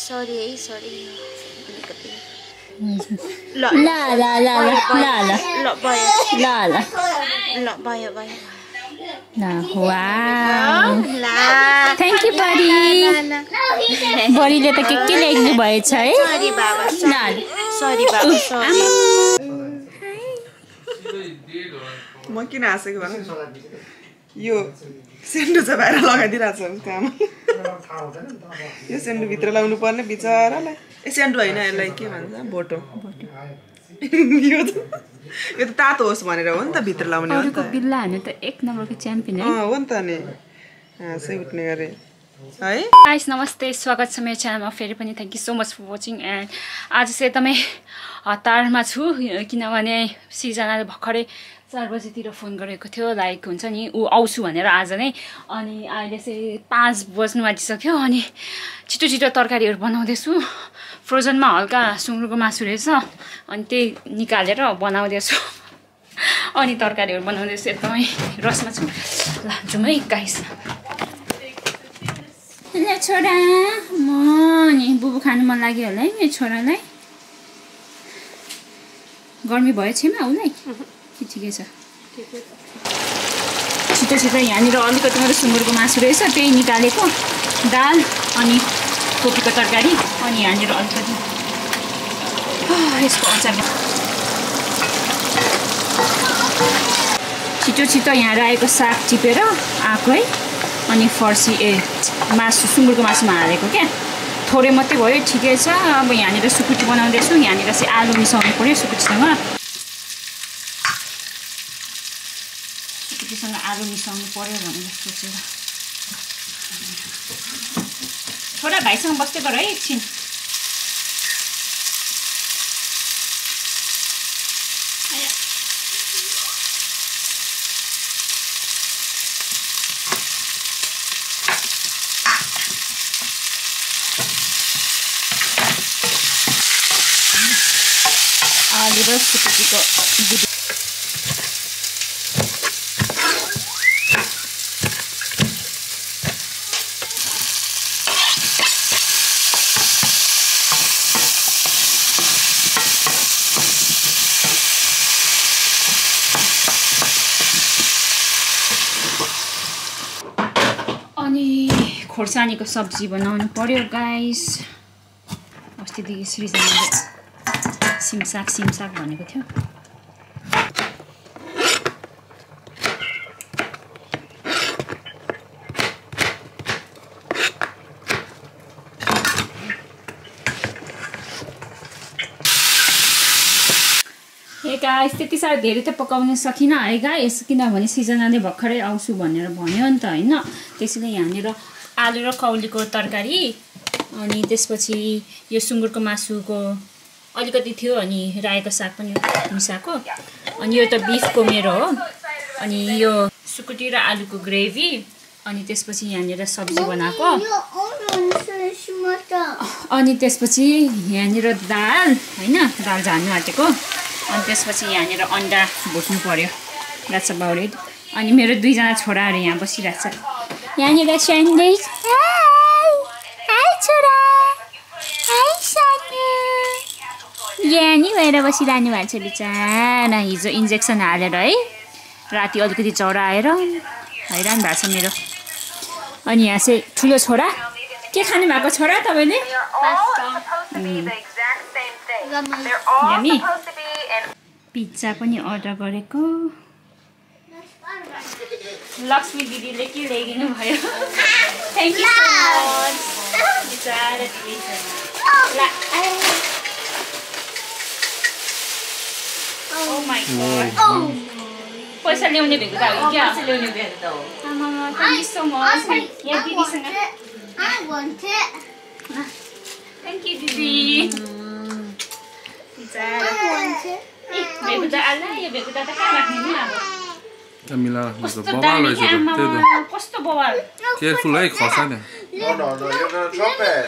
Sorry है sorry ल ल ल ल ल ल ल ल भयो भयो ल वाउ थ्यांक यू बडी बडीले त के लेख्नु भएछ है सरी बाबा ल सरी बाबा सरी म किन हाँसेको भन यो सेन्डो चाहिँ बाहिर लगाइदिइरहेको छ उसको आमा यो सेन्डो भित्र लाउनु पर्ने बिचरालाई ए सेन्डो होइन यसलाई के भन्छ भोटो यो त तातो होस् भनेर हो नि त भित्र लाउने हो नि त बिल्ला हान्नु त एक नम्बरको च्याम्पियन है हो नि त नि हाँसै उठ्ने गरे है गाइस नमस्ते स्वागत छ मेरो च्यानलमा फेरि पनि thank you so much for watching and आज चाहिँ एकदमै हतारमा छु किनभने सिजनाले भर्खरै 4 बजेतिर फोन गरेको थियो लाइक हुन्छ नि ऊ आउँछु भनेर आज नै अनि अहिले चाहिँ 5 बज्नु आँटिसक्यो अनि छिटो छिटो तरकारीहरू बनाउँदैछु फ्रोजनमा हल्का सुँगुरको मासु रहेछ अनि त्यही निकालेर बनाउँदैछु अनि तरकारीहरू बनाउँदैछु एकदमै रसमा छु ल जाउँ है गाइस ल छोरा म नि बुबु खानु मन लाग्यो होला है मेरो छोरालाई गर्मी भयो छैन उसलाई ठिकै छ छिटो छिटो यहाँनिर अलिकति मेरो सुँगुरको मासु रहेछ त्यही निकालेको दाल अनि कोपीको तरकारी अनि यहाँनिर अलिकति यसको अचार छिटो छिटो यहाँ रायोको साग टिपेर आएको है अनि फर्सी मासु सुँगुरको मासुमा हालेको क्या थोरै मात्रै भयो ठिकै छ अब यहाँनिर सुकुटी बनाउँदैछु यहाँनिर चाहिँ आलु मिसाउनु पऱ्यो सुकुटीसँग सुकुटीसँग आलु मिसाउनु पऱ्यो भनेर सोचेर छोरा भाइसँग बस्दै गर है एकछिन आलु र सुकुटीको अनि खोर्सानीको सब्जी बनाउनु पर्यो गाइस अस्तिदेखि सृजनाले सिमसाग भनेको थियो गाइस त्यति साह्रो धेरै त पकाउन सकिनँ है गाइस किनभने सिजनाले भर्खरै आउँछु भनेर भन्यो नि त होइन त्यसैले यहाँनिर आलु र कौलीको तरकारी अनि त्यसपछि यो सुँगुरको मासुको अलिकति थियो अनि रायोको साग पनि मिसाएको अनि यो त बिफको मेरो हो अनि यो सुकुटी र आलुको ग्रेभी अनि त्यसपछि यहाँनिर सब्जी बनाएको अनि त्यसपछि यहाँनिर दाल होइन दाल झाल्नु आँटेको अनि त्यसपछि यहाँनिर अन्डा भुट्नु पर्यो द्याट्स अबाउट इट अनि मेरो 2 जना छोराहरू यहाँ बसिरहेको छ यहाँनिर स्यान्डविच यहाँ नि भएर बसिरहनु भएको छ बिचारा हिजो इन्जेक्सन हालेर है राति अलिकति ज्वरो आएर हैरान भएको छ मेरो अनि यहाँ चाहिँ ठुलो छोरा के खानु भएको छोरा तपाईँले पिज्जा पनि अर्डर गरेको लक्ष्मी दिदीले के ल्याइदिनु भयो thank you so much Oh my god. पैसा ल्याउने भेट्दा हो क्या पैसा ल्याउने भेट्दा हो आमामा थ्यांक यू सो मच यहाँ दिदीसँग थ्यांक यू दिदी भेट्दा आला यो भेट्दा त कहाँ राख्ने नि अब मिला राख्नु त बवाल रहेछ त त्यो त कस्तो बवाल केयरफुल है खसाने No, you're gonna drop it.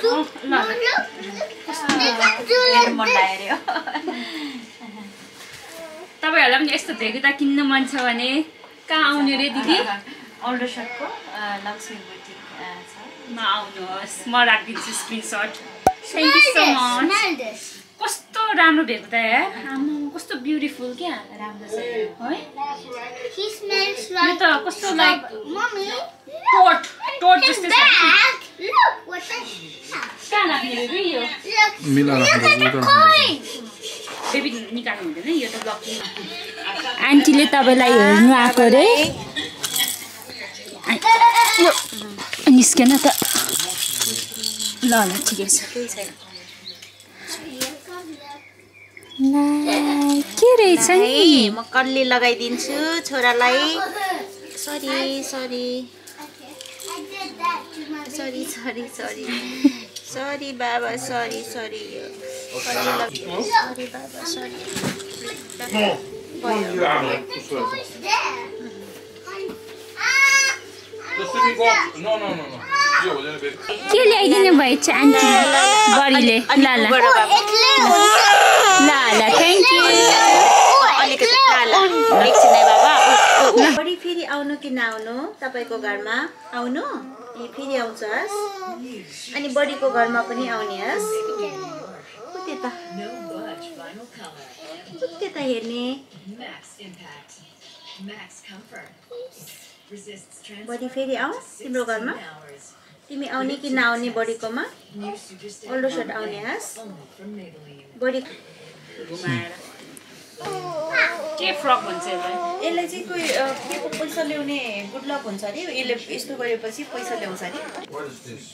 मन लाग्यो तपाईहरुलाई पनि यस्तो भेगुता किन्न मन छ भने कहाँ आउने रे दिदी अल्डरसटको लक्ष्मी बुटिक छ म आउनुहोस् म राखिदिन्छु screenshot Thank you so much. Smell this. कस्तो राम्रो भेट्छ त यार आम्मा कस्तो ब्युटिफुल क्या राम्रो छ है He smells यो like. त कस्तो लाइक Mommy. टोट जस्तै छ Bag. Look what this. कहाँ राख्ने बेबी यो Look. मिला Look at the coin. Baby निकाल्नु हुँदैन यो त लकी आन्टीले तपाईलाई हेर्नु आएको रे निस्केन त ल ल ठिकै छ के रहेछ नि म कल्ली लगाइदिन्छु छोरालाई sorry sorry I did that to my sorry sorry sorry sorry बाबा सरी सरी सरी बाबा सरी toys there. के ल्याइदिनु भएछ आन्टी बडीले ल ल ल ल थ्याङ्क यू अलिकति एकछिन है बाबा बडी फेरि आउनु कि नआउनु तपाईको घरमा आउनु ए फेरि आउँछस् अनि बडीको घरमा पनि आउने हस् त्यता हेर्ने बडी फेरि आऊ तिम्रो घरमा तिमी आउने कि नआउने बडीकोमा ओल्डो सर्ट आउने हस् बडी के फ्रक भन्छ यसलाई यसलाई चाहिँ कोही केको पैसा ल्याउने गुड लक हुन्छ अरे यसले यस्तो गरेपछि पैसा ल्याउँछ अरे What is this?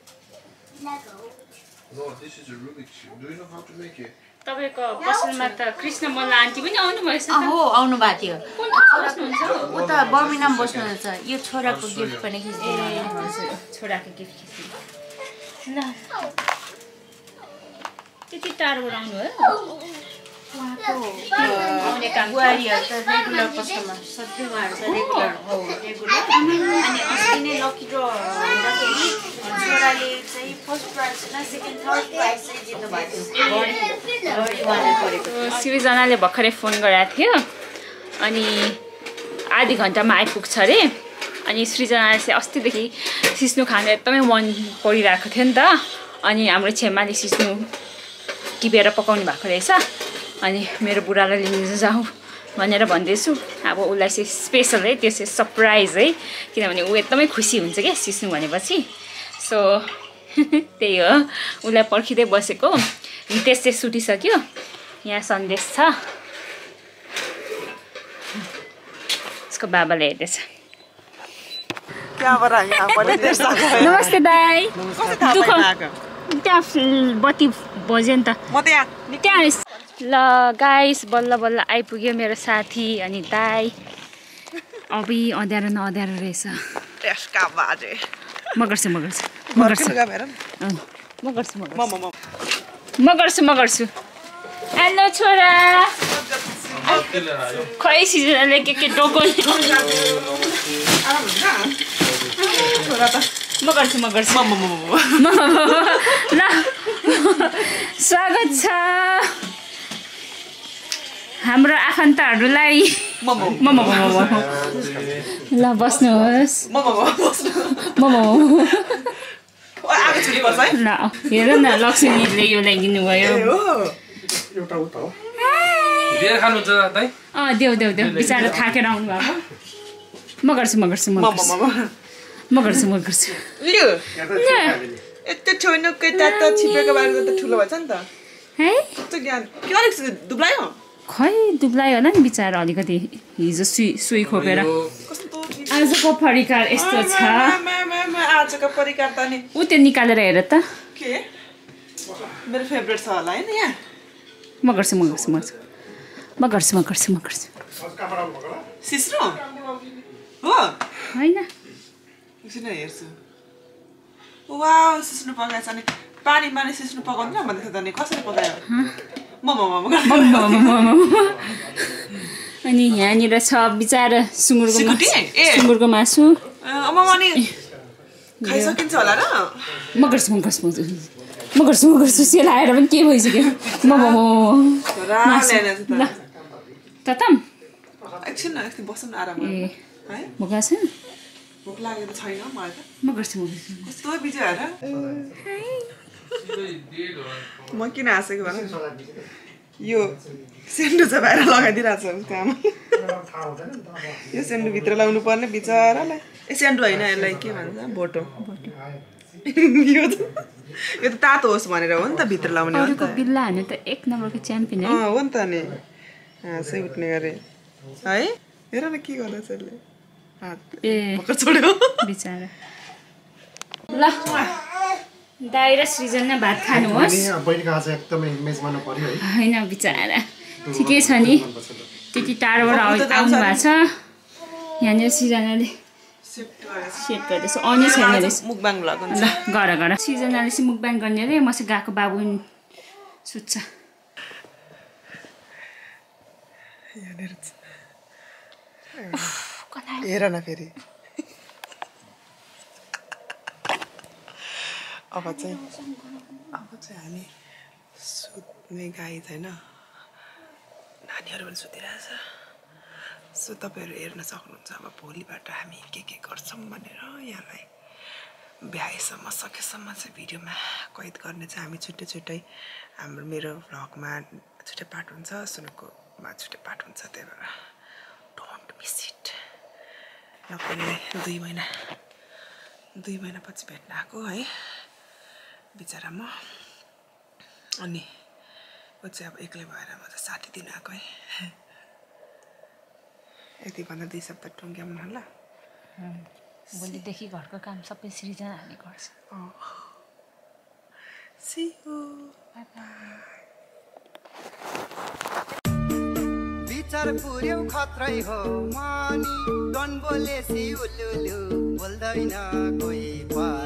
No, this is a Rubik's Cube. Do you know how to make it? तपाईको पसलमा त कृष्ण मल्ल आन्टी पनि आउनु भएछ त हो आउनु भएको थियो कुन ठाउँ बस्नुहुन्छ उता बर्मिनाम बस्नुहुन्छ यो छोराको गिफ्ट पनि खिच्दिनु छोराको गिफ्ट खिच्नु ल त्यति टाढोबाट आउनु हो आउने काम बुहारीहरू त रेगुलर कस्टमर सधैँ उहाँहरू त रेगुलर हो रेगुलर अनि अस्ति नै लकी ड्र हुँदाखेरि छोराले चाहिँ फर्स्ट प्राइज र सेकेन्ड थर्ड प्राइज चाहिँ जित्नु भएको थियो बडी उहाँले परेको सृजनाले भर्खरै फोन गरेको थियो अनि आधी घन्टामा आइपुग्छ अरे अनि सृजनाले चाहिँ अस्तिदेखि सिस्नु खानु एकदमै मन परिरहेको थियो नि त अनि हाम्रो छेमाले सिस्नु टिपेर पकाउनु भएको रहेछ अनि मेरो बुढालाई लिनु जाऊ भनेर भन्दैछु अब उसलाई चाहिँ स्पेसल है त्यो चाहिँ सरप्राइज है किनभने ऊ एकदमै खुसी हुन्छ क्या सिस्नु भनेपछि सो त्यही हो उसलाई पर्खिँदै बसेको रितेश चाहिँ सुटिसक्यो यहाँ सन्देश छ उसको बाबाले हेर्दैछ नमस्ते दाइ त्यहाँ बत्ती बज्यो नि त त्यहाँ ल गाइस बल्ल बल्ल आइपुग्यो मेरो साथी अनि दाइ अबि अँध्यारो नअँध्यारो रहेछ म गर्छु हेलो छोरा खै सिजनले के डोको म गर्छु ल स्वागत छ हाम्रो आफन्तहरूलाई ल बस्नुहोस् ल हेर न लक्ष्मीले यो ल्याइदिनु भयो देऊ बिचारा थाकेर आउनु भएको म गर्छु यस्तो छोइनु केटा त छिपेको बारेको त ठुलो भएछ नि त है कस्तो ज्ञान के अलिक दुब्लायो खै दुब्लायो होला नि बिचारा अलिकति हिजो सुई खोपेर आजको परिकार यस्तो छ आजको परिकार त नि ऊ त्यो निकालेर हेर त के मेरो फेभरेट छ होला हैन यहाँ म गर्छु सिस्नो हो हैन एकछिन हेर्छु वाउ सिस्नो पकाएछ अनि पानीमा नै सिस्नो पकाउँदैन भन्दै थियो त नि कसरी पकायो अनि यहाँनिर छ बिचारा सुँगुरको मासु खाइसकिन्छ होला र म गर्छु सेलाएर पनि के भइसक्यो ततम एकछिन बस्नु आराम ए म गर्छु भोक लागेको छैन मलाई त म गर्छु कस्तो बिजो हेर म किन हाँसेको भन यो सेन्डो चाहिँ बाहिर लगाइदिइरहेको छ उसको आमा यो सेन्डो भित्र लाउनु पर्ने बिचरालाई ए सेन्डो होइन यसलाई के भन्छ भोटो यो त तातो होस् भनेर हो नि त भित्र लाउने हो नि त बिल्ला हान्ने त एक नम्बरको च्याम्पियन है हो नि त नि हाँसै उठ्ने गरे है हेर न के गर्दैछ यसले हात ए भर्खर छोड्यो बिचरा ल दाइ र सृजना भात खानुहोस् होइन बिचरा ठिकै छ नि त्यति टाढोबाट आउनु भएको छ यहाँनिर सृजनाले सेट गर्दैछ अनि छैन रहेछ मुखबाङ भ्लग हुन्छ ल गर सृजनाले चाहिँ मुखबाङ गर्ने अरे म चाहिँ गएको बाबु सुत्छ हेर न फेरि अब चाहिँ हामी सुत्ने गाई छैन नानीहरू पनि सुतिरहेछ सो तपाईँहरू हेर्न सक्नुहुन्छ अब भोलिबाट हामी के गर्छौँ भनेर यहाँलाई भ्याएसम्म सकेसम्म चाहिँ भिडियोमा कैद गर्ने चाहिँ हामी छुट्टै छुट्टै हाम्रो मेरो भ्लगमा छुट्टै पार्ट हुन्छ सुनुकोमा छुट्टै पार्ट हुन्छ त्यही भएर डोन्ट मिस इट ल पहिला 2 महिनापछि भेट्न आएको है बिचरा म अनि ऊ चाहिँ अब एक्लै भएर म चाहिँ साथी दिन आएको है यति भन्दा 2 सप्ताह टुङ्ग्याउनु होला भोलिदेखि घरको काम सबै सृजनाले गर्छ See you. विचार पुर्यौ खत्रै हो मानी डन बोलेसी उलुलु बोल्दैन कोही